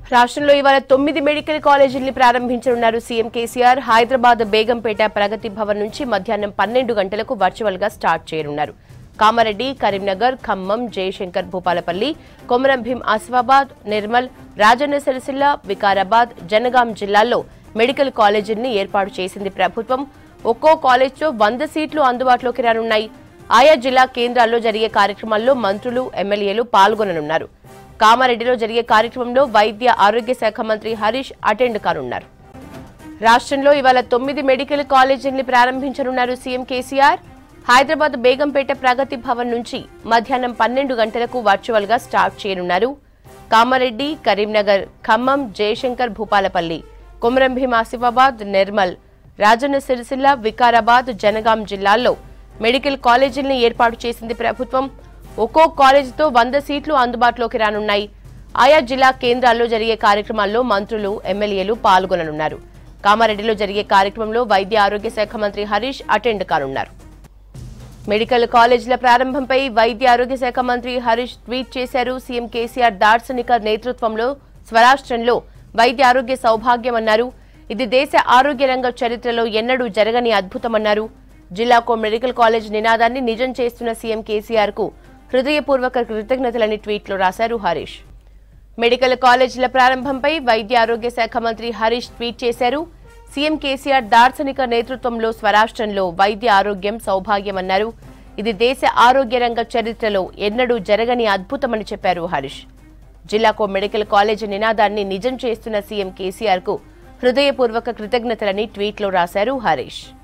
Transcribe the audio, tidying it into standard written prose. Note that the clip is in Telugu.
రాష్ట్రంలో ఇవాళ 9 మెడికల్ కాలేజీల్ని ప్రారంభించనున్నారు సీఎం కేసీఆర్. హైదరాబాద్ బేగంపేట ప్రగతి భవన్ నుంచి మధ్యాహ్నం 12 గంటలకు వర్చువల్ గా స్టార్ట్ చేయనున్నారు. కామారెడ్డి, కరీంనగర్, ఖమ్మం, జయశంకర్ భూపాలపల్లి, కొమరంభీం ఆసిఫాబాద్, నిర్మల్, రాజన్న సిరిసిల్ల, వికారాబాద్, జనగాం జిల్లాల్లో మెడికల్ కాలేజీల్ని ఏర్పాటు చేసింది ప్రభుత్వం. ఒక్కో కాలేజ్లో 100 సీట్లు అందుబాటులోకి రానున్నాయి. ఆయా జిల్లా కేంద్రాల్లో జరిగే కార్యక్రమాల్లో మంత్రులు, ఎమ్మెల్యేలు పాల్గొననున్నారు. కామారెడ్డిలో జరిగే కార్యక్రమంలో వైద్య ఆరోగ్య శాఖ మంత్రి హరీష్ అటెండ్ కానున్నారు. రాష్ట్రంలో ఇవాళ 9 మెడికల్ కాలేజీల్ని ప్రారంభించనున్నారు సీఎం కేసీఆర్. హైదరాబాద్ బేగంపేట ప్రగతి భవన్ నుంచి మధ్యాహ్నం 12 గంటలకు వర్చువల్ గా స్టార్ట్ చేయనున్నారు. కామారెడ్డి, కరీంనగర్, ఖమ్మం, జయశంకర్ భూపాలపల్లి, కొమరంభీం ఆసిఫాబాద్, నిర్మల్, రాజన్న సిరిసిల్ల, వికారాబాద్, జనగాం జిల్లాల్లో మెడికల్ కాలేజీల్ని ఏర్పాటు చేసింది ప్రభుత్వం. ఒక్కో కాలేజీతో 100 సీట్లు అందుబాటులోకి రానున్నాయి. ఆయా జిల్లా కేంద్రాల్లో జరిగే కార్యక్రమాల్లో మంత్రులు, ఎమ్మెల్యేలు పాల్గొననున్నారు. కామారెడ్డిలో జరిగే కార్యక్రమంలో వైద్య ఆరోగ్య శాఖ మంత్రి హరీష్ అటెండ్ కానున్నారు. మెడికల్ కాలేజీల ప్రారంభంపై వైద్య ఆరోగ్య శాఖ మంత్రి హరీష్ ట్వీట్ చేశారు. సీఎం కేసీఆర్ దార్శనిక నేతృత్వంలో స్వరాష్ట్రంలో వైద్య ఆరోగ్య సౌభాగ్యమన్నారు. ఇది దేశ ఆరోగ్య రంగ చరిత్రలో ఎన్నడూ జరగని అద్భుతమన్నారు. జిల్లాకో మెడికల్ కాలేజ్ నినాదాన్ని నిజం చేస్తున్న సీఎం కేసీఆర్ కు హృదయపూర్వక కృతజ్ఞతలని ట్వీట్లో రాశారు హరీష్. మెడికల్ కాలేజీల ప్రారంభంపై వైద్య ఆరోగ్య శాఖ మంత్రి హరీష్ ట్వీట్ చేశారు. సీఎం కేసీఆర్ దార్శనిక నేతృత్వంలో స్వరాష్ట్రంలో వైద్య ఆరోగ్యం సౌభాగ్యమన్నారు. ఇది దేశ ఆరోగ్య రంగ చరిత్రలో ఎన్నడూ జరగని అద్భుతమని చెప్పారు హరీష్. జిల్లాకో మెడికల్ కాలేజీ నినాదాన్ని నిజం చేస్తున్న సీఎం కేసీఆర్ కు హృదయపూర్వక కృతజ్ఞతలని ట్వీట్లో రాశారు హరీష్.